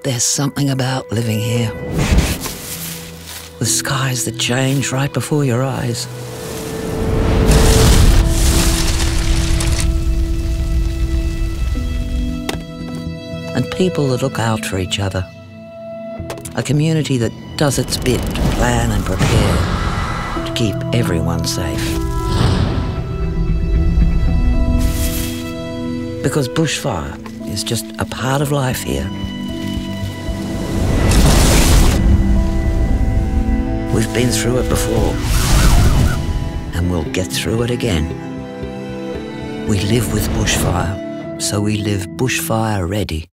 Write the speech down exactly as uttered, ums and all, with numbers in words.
There's something about living here. The skies that change right before your eyes. And people that look out for each other. A community that does its bit to plan and prepare to keep everyone safe. Because bushfire is just a part of life here. We've been through it before, and we'll get through it again. We live with bushfire, so we live bushfire ready.